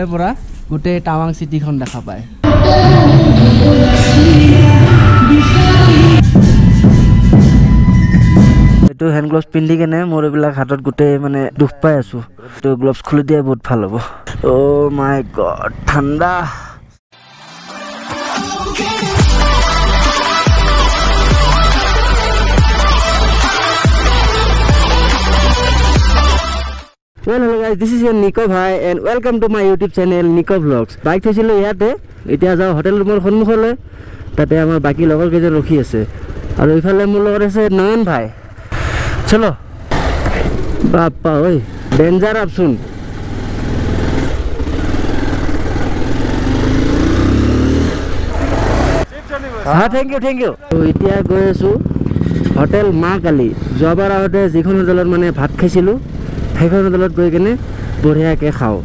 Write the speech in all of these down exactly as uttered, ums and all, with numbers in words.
ইয়াৰে পৰা গোটেই টাৱাং চিটিখন দেখা পায় এইটো হেণ্ড গ্লোভছ পিন্ধি কেনে মোৰ এইবিলাক হাতত গোটেই মানে দুখ পাই আছো তো গ্লোভছ খুলি দিয়ে বহুত ভাল হ'ব ও মাই গড ঠাণ্ডা Well, hello guys, this is your Nico Bhai and welcome to my YouTube channel Nico Vlogs. Bike থৈছিলো ইয়াতে এতিয়া যাও হোটেল ৰুমৰ সন্মুখলৈ তাতে আমাৰ বাকি লগৰ কেইজন ৰখি আছে আৰু ইফালে মোৰ লগত আছে নয়ন ভাই চলো বাপ্পা ঐ ডেঞ্জাৰ আপচোন হ্যাঁ থ্যাংক ইউ থ্যাংক ইউ তো এতিয়া গৈ আছো হোটেল মা কালী যোৱাবাৰ আগতে যিখন হোটেলত মানে ভাত খাইছিলো সেইখন হোটেলত গৈ কেনে বঢ়িয়াকৈ খাওঁ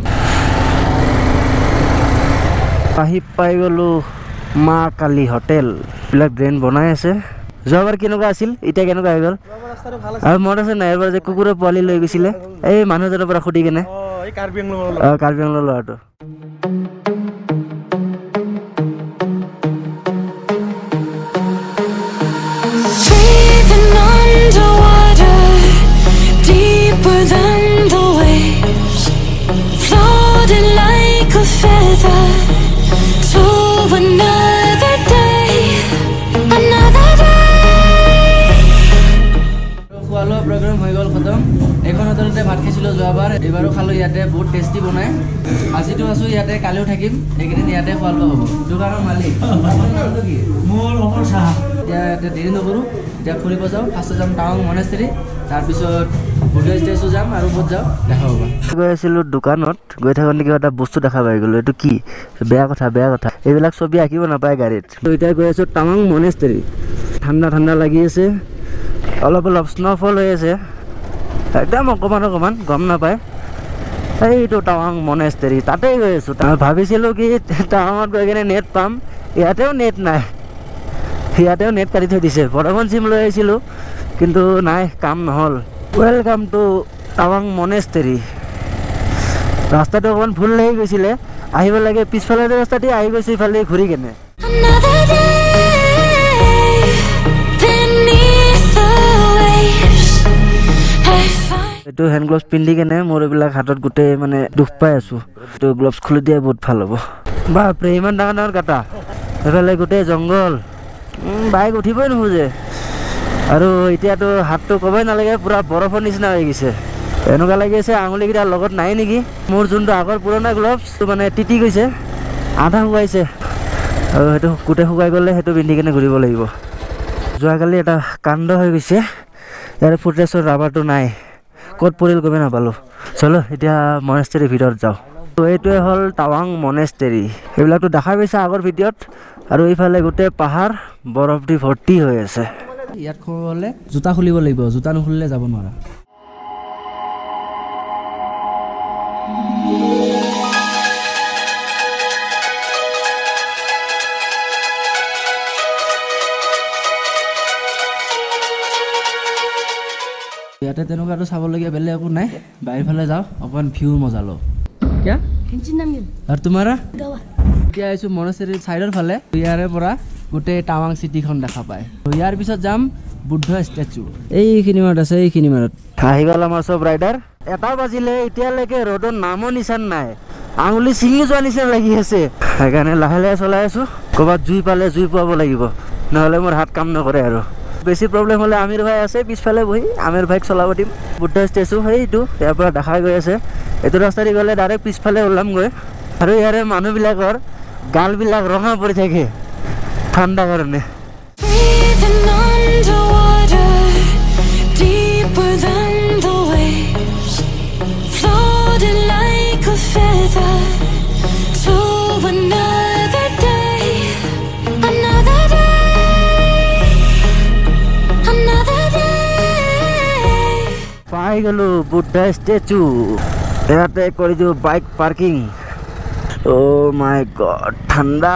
আহি পাই গ'লো মা কালী হোটেল বিলাক ড্ৰেইন বনাই আছে যোৱাবাৰ কেনেকুৱা আছিল এতিয়া কেনেকুৱা হৈ গ'ল আৰু মনত আছে নাই এবাৰ যে কুকুৰৰ পোৱালি লৈ গৈছিলে এই মানুহজনৰ পৰা সুধি কেনে কাৰ্বি আংলঙৰ ল'ৰাটো এখন হোটেলতে ভাত খাইছিলোঁ যোৱাবাৰ এইবাৰো খালোঁ ইয়াতে বহুত টেষ্টি বনায় আজিতো আছোঁ ইয়াতে কালিও থাকিম এইকেইদিন ইয়াতে খোৱা লোৱা হ'ব দোকানৰ মালিক মোৰ অমৰ চাহ এতিয়া ইয়াতে দেৰি নকৰোঁ এতিয়া ফুৰিব যাওঁ ফাৰ্ষ্টত যাম টাৱাং মনেষ্ট্ৰী তাৰপিছত বুদ্ধ ষ্টেচু যাম আৰু ক'ত যাওঁ দেখা হ'ব গৈ আছিলোঁ দোকানত গৈ থাকোঁতে কিবা এটা বস্তু দেখা পাই গ'লোঁ এইটো কি বেয়া কথা বেয়া কথা এইবিলাক ছবি আঁকিব নাপায় গাড়ীত তো এতিয়া গৈ আছোঁ টাৱাং মনেষ্ট্ৰী ঠাণ্ডা ঠাণ্ডা লাগি আছে অলপ অলপ স্ন'ফল হৈ আছে একদম অকণমান অকণমান গম নাপায় এইটো টাৱাং মনেষ্ট্ৰী তাতেই গৈ আছোঁ ভাবিছিলোঁ কি টাৱাঙত গৈ কিনে নেট পাম ইয়াতেও নেট নাই ইয়াতেও নেট কাটি থৈ দিছে ভডাফোন চিম লৈ আহিছিলোঁ কিন্তু নাই কাম নহ'ল ৱেলকাম টু টাৱাং মনেষ্ট্ৰী ৰাস্তাটো অকণমান ভুল লাগি গৈছিলে আহিব লাগে পিছফালে ৰাস্তাতে আহি গৈছে ইফালে ঘূৰি কেনে এইটো হেণ্ড গ্লোভছ পিন্ধি কেনে মোৰ এইবিলাক হাতত গোটেই মানে দুখ পাই আছোঁ এইটো গ্লোভছ খুলি দিয়ে বহুত ভাল হ'ব বাপৰে ইমান ডাঙৰ ডাঙৰ কাটা এইফালে গোটেই জংঘল বাইক উঠিবই নোখোজে আৰু এতিয়াতো হাতটো ক'বই নালাগে পূৰা বৰফৰ নিচিনা হৈ গৈছে এনেকুৱা লাগি আছে আঙুলিকেইটাৰ লগত নাই নেকি মোৰ যোনটো আগৰ পুৰণা গ্লোভছটো মানে তিতি গৈছে আধা শুকাইছে আৰু সেইটো গোটেই শুকাই গ'লে সেইটো পিন্ধি কেনে ঘূৰিব লাগিব যোৱাকালি এটা কাণ্ড হৈ গৈছে ইয়াৰ ফুটেজৰ ৰাবাৰটো নাই ক'ত পৰিল গমে নাপালোঁ চলো এতিয়া মনেষ্ট্ৰীৰ ভিতৰত যাওঁ তো এইটোৱে হ'ল টাৱাং মনেষ্ট্ৰী এইবিলাকতো দেখা পাইছে আগৰ ভিডিঅ'ত আৰু এইফালে গোটেই পাহাৰ বৰফ দি ভৰ্তি হৈ আছে ইয়াত সোমাবলৈ জোতা খুলিব লাগিব জোতা নুখুলিলে যাব নোৱাৰা ইয়াতে তেনেকুৱাটো চাবলগীয়া বেলেগ একো নাই বাহিৰফালে যাওঁ অকণমান ভিউ মজা লওঁ কিয়া আৰু তোমাৰা এতিয়া আহিছোঁ মনেষ্ট্ৰীৰ ছাইডৰ ফালে ইয়াৰে পৰা গোটেই টাৱাং চিটিখন দেখা পায় ইয়াৰ পিছত যাম বুদ্ধ ষ্টেচু এইখিনি মাৰত আছে এইখিনি মাৰত আহি গ'ল আমাৰ চব ৰাইডাৰ এটা বাজিলে এতিয়ালৈকে ৰ'দৰ নামো নিচান নাই আঙুলি ছিঙি যোৱা নিচিনা লাগি আছে সেইকাৰণে লাহে লাহে চলাই আছোঁ ক'ৰবাত জুই পালে জুই পোৱাব লাগিব নহ'লে মোৰ হাত কাম নকৰে আৰু বেছি প্ৰব্লেম হ'লে আমিৰ ভাই আছে পিছফালে বহি আমিৰ ভাইক চলাব দিম বুদ্ধ ষ্টেচু সেইটো ইয়াৰ পৰা দেখা গৈ আছে এইটো ৰাস্তাদি গ'লে ডাইৰেক্ট পিছফালে ওলামগৈ আৰু ইয়াৰে মানুহবিলাকৰ গালবিলাক ৰঙা পৰি থাকে ঠাণ্ডা কাৰণে পাই গ'লো বুদ্ধ ষ্টেচু ইয়াতে কৰি দিওঁ bike parking oh' my god ঠাণ্ডা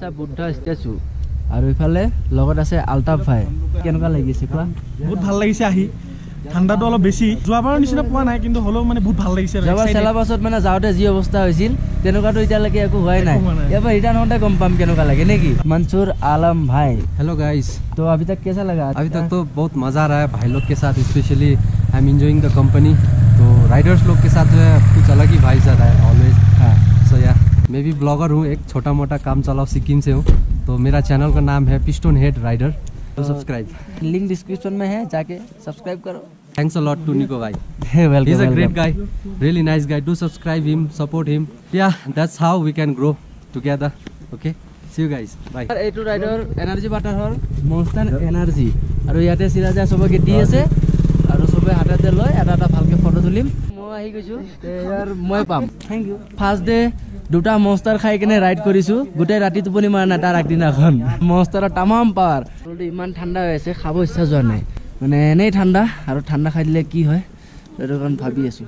এটা বুদ্ধ ষ্টেচু আৰু ইফালে লগত আছে আলতাফ ভাই কেনেকুৱা লাগিছে কোৱা বহুত ভাল লাগিছে আহি ঠাণ্ডাটো অলপ বেছি যোৱাবাৰৰ নিচিনা পোৱা নাই কিন্তু হলেও মানে বহুত ভাল লাগিছে যোৱাবাৰ চেলাবাছত মানে যাওঁতে যি অৱস্থা হৈছিল তেনেকুৱাটো এতিয়ালৈকে একো হোৱাই নাই এবাৰ ৰিটাৰ্ণ হওঁতে গম পাম কেনেকুৱা লাগে নেকি मंसूर आलम भाई हेलो गाइस तो अभी तक कैसा लगा अभी तक तो बहुत मज़ा आ रहा है भाई लोग के साथ specially I am enjoying the company तो राइडर्स लोग के साथ जो है कुछ अलग ही भाई ज़्यादा है ऑलवेज हाँ सो या मैं भी ब्लॉगर हूँ एक छोटा मोटा काम चलाओ सिक्किम से हूँ तो मेरा चैनल का नाम है पिस्टन हेड राइडर तो सब्सक्राइब लिंक डिस्क्रिप्शन में है जाके सब्सक्राइब करो thanks a lot to Niko भाई welcome he is a great guy really nice guy do subscribe him support him yeah that's how we can grow together okay see you guys bye এইটো rider energy বাটাৰ হল Monster energy আৰু ইয়াতে সিৰাজে সবকে দি আছে আৰু সবে হাততে লয় এটা এটা ভালকে ফটো তুলিম মই আহি গৈছো ইয়াৰ মই পাম থ্যাংক ইউ ফাৰ্স্ট ডে দুটা মনস্টাৰ খাই কেনে ৰাইড কৰিছো গোটেই ৰাতি টোপনি মাৰা নাই তাৰ আগদিনাখন মনস্টাৰৰ তামাম পাৱাৰ ইমান ঠাণ্ডা হৈ আছে খাব ইচ্ছা যোৱা নাই মানে এনেই ঠাণ্ডা আৰু ঠাণ্ডা খাই দিলে কি হয় সেইটো কাৰণ ভাবি আছো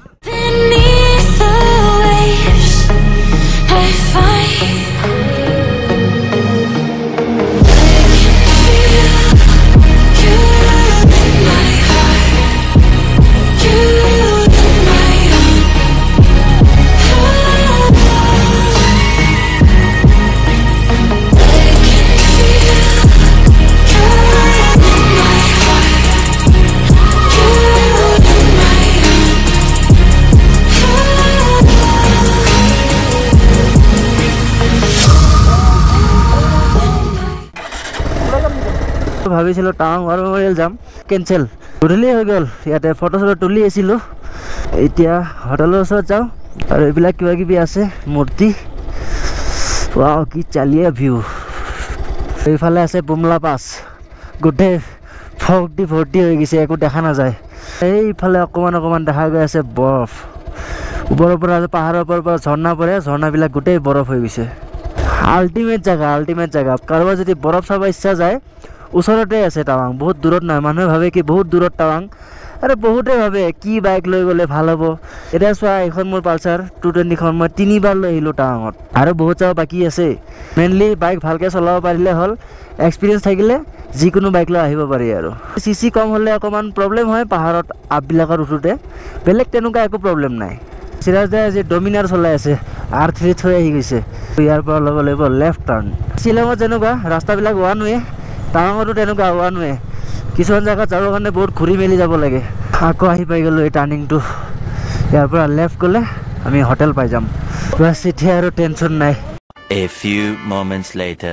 ভাবিছিলো টাৱাং ৱাৰ মেমৰিয়েল যাম কেনসেল গধূলি হৈ গ'ল ইয়াতে ফটো চটো তুলি আছিলো এতিয়া হোটেলৰ ওচৰত যাওঁ আৰু এইবিলাক কিবা কিবি আছে মূৰ্তি ৱাও কি চালিয়া ভিউ এইফালে আছে বুমলা পাছ গোটেই ফগ দি ভৰ্তি হৈ গৈছে একো দেখা নাযায় এইফালে অকণমান অকণমান দেখা গৈ আছে বৰফ ওপৰৰ পৰা পাহাৰৰ ওপৰৰ পৰা ঝৰ্ণা পৰে ঝৰ্ণাবিলাক গোটেই বৰফ হৈ গৈছে আল্টিমেট জেগা আল্টিমেট জেগা কাৰোবাৰ যদি বৰফ চাব ইচ্ছা যায় ওচৰতে আছে টাৱাং বহুত দূৰত নাই মানুহে ভাবে কি বহুত দূৰত টাৱাং আৰে বহুতে ভাবে কি বাইক লৈ গ'লে ভাল হ'ব এতিয়া চোৱা এখন মোৰ পালচাৰ টু টুৱেণ্টিখন মই তিনিবাৰ লৈ আহিলোঁ টাৱাঙত আৰু বহুত যাব বাকী আছে মেইনলি বাইক ভালকৈ চলাব পাৰিলে হ'ল এক্সপিৰিয়েঞ্চ থাকিলে যিকোনো বাইক লৈ আহিব পাৰি আৰু চি চি কম হ'লে অকণমান প্ৰব্লেম হয় পাহাৰত আপবিলাকত উঠোঁতে বেলেগ তেনেকুৱা একো প্ৰব্লেম নাই সিৰাজ দাই আজি ডমিনাৰ চলাই আছে আৰ থ্ৰী থৈ আহি গৈছে ইয়াৰ পৰা ল'ব লাগিব লেফ্ট টাৰ্ণ শ্বিলঙত যেনেকুৱা ৰাস্তাবিলাক ওৱান ৱে টাৱাঙতো তেনেকুৱা ওৱান ৱে কিছুমান জেগাত যাবৰ কাৰণে বহুত ঘূৰি মেলি যাব লাগে আকৌ আহি পাই গ'লোঁ এই টাৰ্ণিংটো ইয়াৰ পৰা লেফ্ট গ'লে আমি হোটেল পাই যাম বাছ এতিয়া আৰু টেনশ্যন নাই A few moments later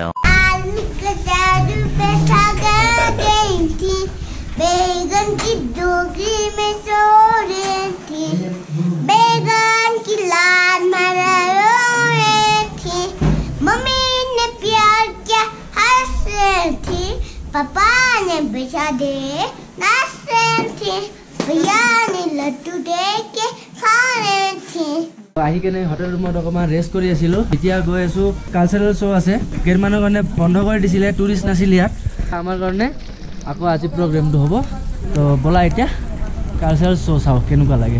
बैगन की डोगरी में सो रही थी बैगन की लाल मरा रोए थी मम्मी ने प्यार किया हंस रही थी पापा ने बिछा दे नाच रही थी भैया ने लड्डू दे के खा रही थी আহি কেনে হোটেল ৰুমত অকণমান ৰেষ্ট কৰি আছিলোঁ এতিয়া গৈ আছোঁ কালচাৰেল শ্ব' আছে কেইমানৰ কাৰণে বন্ধ কৰি দিছিলে টুৰিষ্ট নাছিল ইয়াত আমাৰ কাৰণে আকৌ আজি প্ৰগ্ৰেমটো হ'ব তো ব'লা এতিয়া কালচাৰেল শ্ব' চাওঁ কেনেকুৱা লাগে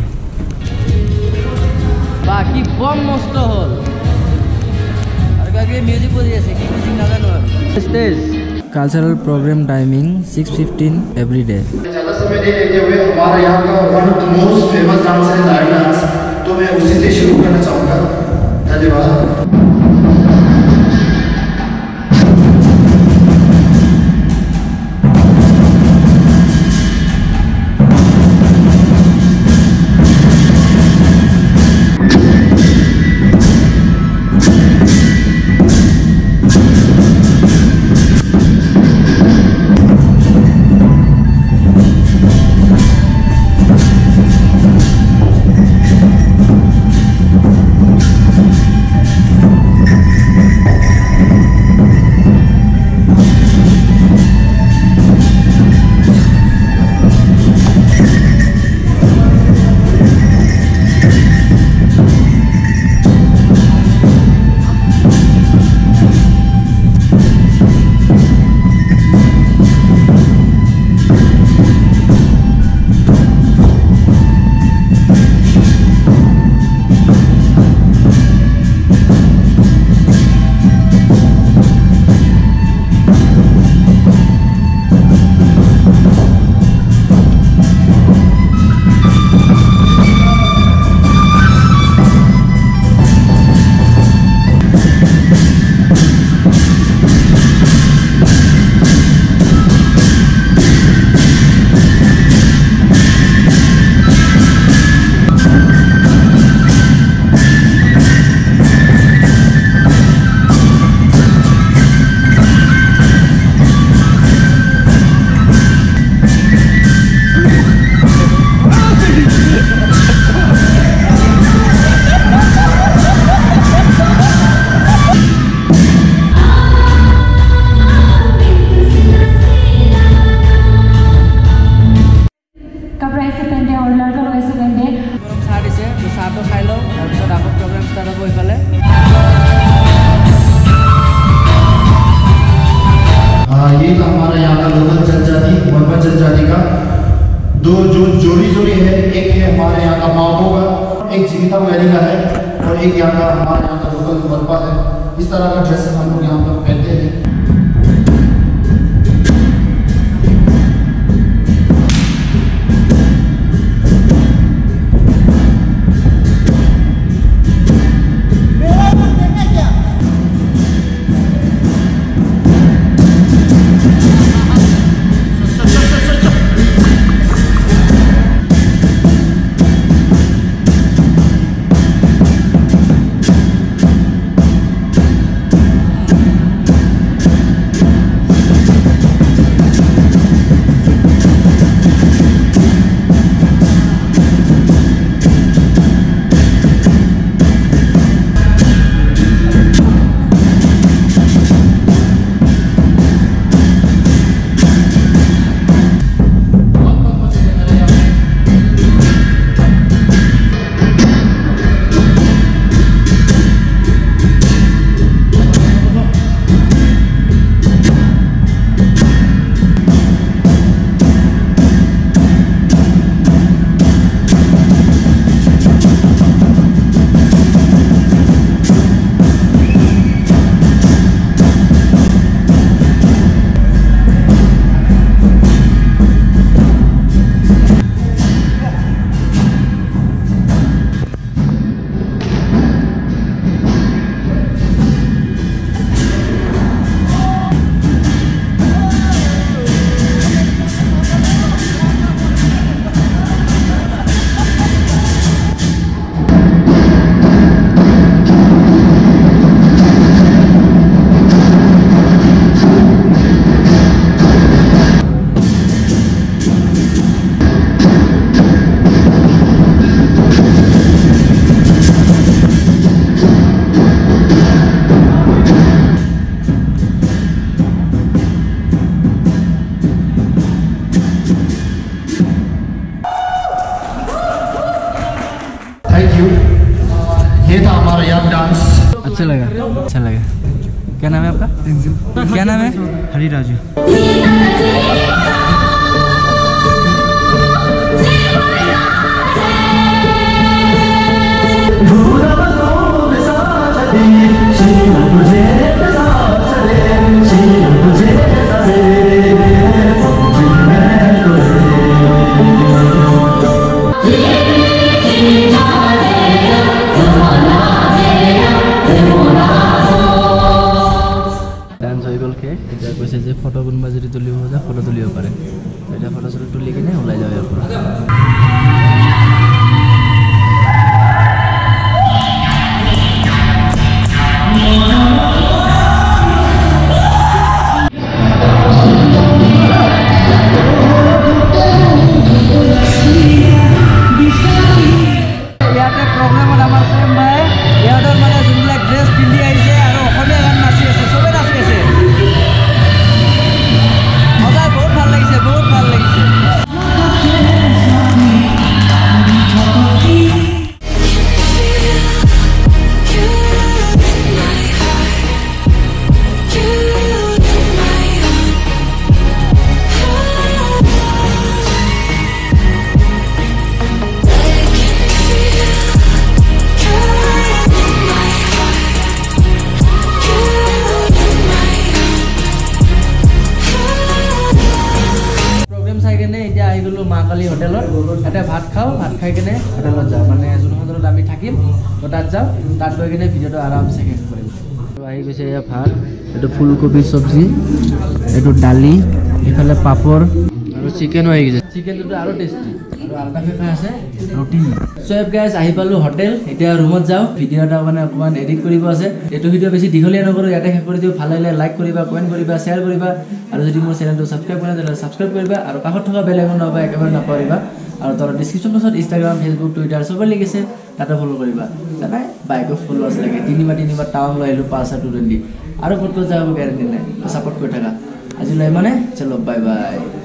বাকী বম মস্ত হ'ল আৰু কিবা মিউজিক বজি আছে কি মিউজিক নাজানো আৰু stage cultural program timing six fifteen every day हमारा यहाँ का one of the most famous dance है लाइन डांस तो मैं उसी से शुरू करना चाहूँगा धन्यवाद ये था हमारे यहाँ का लोकल जनजाति वर्मा जनजाति का दो जो जोड़ी जोड़ी है, एक है हमारे यहाँ का माओ का, एक जीविता वैली का है और एक यहाँ का हमारे यहाँ का लोकल वर्मा है। इस तरह का ड्रेस हम लोग यहाँ पर पहनते हैं। ये था हमारा यहाँ डांस। अच्छा लगा, अच्छा लगा। क्या नाम है आपका? क्या नाम है? हरिराजू। ডান্স হৈ গ'ল শেষ। এতিয়া কৈছে যে ফটো কোনোবা যদি তুলিব যায় ফটো তুলিব পাৰে। এতিয়া ফটো চটো তুলি কিনে ওলাই যাওঁ ইয়াৰ পৰা। ইয়াতে প্ৰগ্ৰামত আমাৰ চেম ভাই ইয়াতৰ মানে যোনবিলাক ড্ৰেছ পিন্ধি আহিছে আৰু অসমীয়া গান নাচি আছে, চবে নাচি আছে। সঁচাই বহুত ভাল লাগিছে, বহুত ভাল লাগিছে। এতিয়া আহি গ'লো মা কালী হোটেলত। ইয়াতে ভাত খাওঁ, ভাত খাই কিনে হোটেলত যাওঁ, মানে যোন হোটেলত আমি থাকিম তো তাত যাওঁ। তাত গৈ কিনে ভিডিঅ'টো আৰামছে শেষ কৰিম। তো আহি গৈছে এয়া ভাত, এইটো ফুলকবিৰ চব্জি, এইটো দালি, এইফালে পাপৰ আৰু চিকেনো আহি গৈছে। চিকেনটোতো আৰু টেষ্টি আৰু আলটা ফেফা আছে ৰুটি। চব গাইজ আহি পালোঁ হোটেল। এতিয়া ৰুমত যাওঁ, ভিডিঅ' এটা মানে অকণমান এডিট কৰিব আছে। এইটো ভিডিঅ' বেছি দীঘলীয়া নকৰোঁ, ইয়াতে শেষ কৰি দিওঁ। ভাল লাগিলে লাইক কৰিবা, কমেণ্ট কৰিবা, শ্বেয়াৰ কৰিবা আৰু যদি মোৰ চেনেলটো ছাবস্ক্ৰাইব কৰা তেতিয়াহ'লে ছাবস্ক্ৰাইব কৰিবা আৰু কাষত থকা বেল আইকন নবা একেবাৰে নাপাহৰিবা। আৰু তলত ডিছক্ৰিপশ্যন বক্সত ইনষ্টাগ্ৰাম, ফেচবুক, টুইটাৰ চবে লিংক আছে, তাতে ফ'ল' কৰিবা। জানাই বাইকত ফ'ল'ৱাৰ্ছ লাগে, তিনিবাৰ তিনিবাৰ টাউন লৈ আহিলোঁ পালচাৰ টু টুৱেণ্টি। আৰু ক'ত ক'ত যাব গেৰেণ্টি নাই, ছাপৰ্ট কৰি থাকা। আজিলৈ মানে চলো বাই বাই।